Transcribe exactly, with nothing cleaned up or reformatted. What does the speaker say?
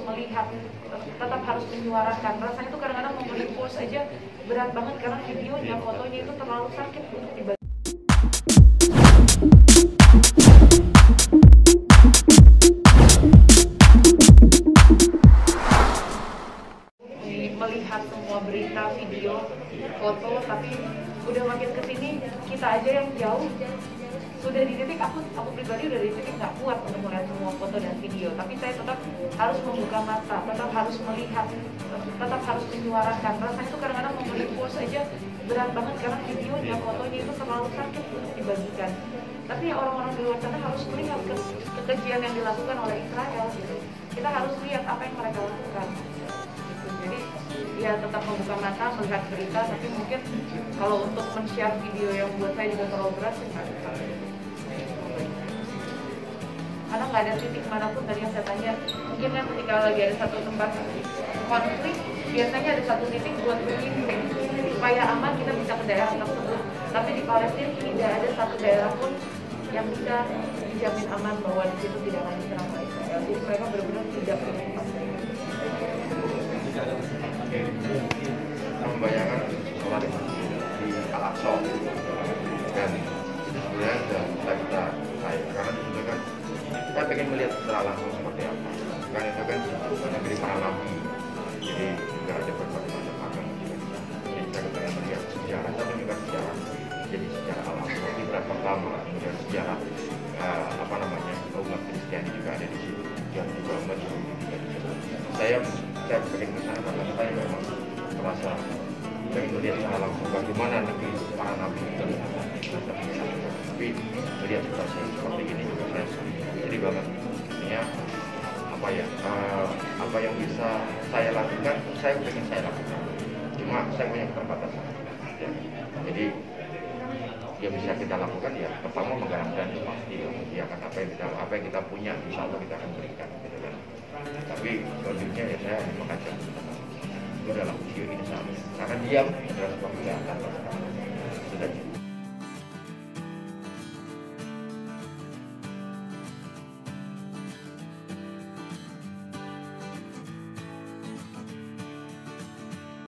melihat, tetap harus menyuarakan. Rasanya tuh kadang-kadang mau post aja berat banget karena videonya, fotonya itu terlalu sakit untuk dibagi. Melihat semua berita, video, foto, tapi udah makin kesini kita aja yang jauh sudah di titik aku aku pribadi udah di titik nggak kuat untuk melihat semua foto dan video, tapi saya tetap harus membuka mata, tetap harus melihat, tetap harus menyuarakan. Rasanya itu kadang-kadang mau post aja berat banget karena videonya, fotonya itu terlalu sakit untuk dibagikan. Tapi ya orang-orang di luar sana harus melihat ke kekejian yang dilakukan oleh Israel gitu. Kita harus lihat apa yang mereka lakukan. Gitu. Jadi ya tetap membuka mata, melihat berita, tapi mungkin kalau untuk men-share video yang buat saya juga terlalu berat sih nggak bisa. Karena nggak ada titik manapun tadi yang saya tanya, mungkin kan ketika lagi ada satu tempat konflik, biasanya ada satu titik buat berlindung supaya aman kita bisa ke daerah tersebut. Tapi di Palestina tidak ada satu daerah pun yang bisa dijamin aman bahwa di situ tidak akan diserang oleh Israel. Jadi mereka benar-benar tidak punya tempat. Membayangkan sholat di Al-Aqsa dan sebenarnya sudah kita kita saya karena itu kan saya pengen melihat secara langsung seperti apa. Kan itu kan negeri para nabi, jadi juga ada berbagai macam agama juga. Jadi saya pengen melihat sejarah, tapi juga sejarah. Jadi sejarah Al-Aqsa di berat pertama, kemudian sejarah uh, apa namanya umat Kristiani juga ada di situ, yang juga umat Yahudi juga di situ. Saya saya pengen ke sana karena saya memang merasa pengen melihat secara langsung bagaimana negeri para nabi itu. Tapi melihat situasi seperti ini juga saya jadi banget. Artinya apa ya? Uh, apa yang bisa saya lakukan, saya pengen saya lakukan. Cuma saya punya keterbatasan. Ya. Jadi yang bisa kita lakukan ya pertama menggarapkan pasti ya kan apa yang kita apa yang kita punya insya Allah kita akan berikan gitu kan. Tapi selanjutnya ya saya mengajak itu dalam video ini saat karena diam adalah sebuah kejahatan.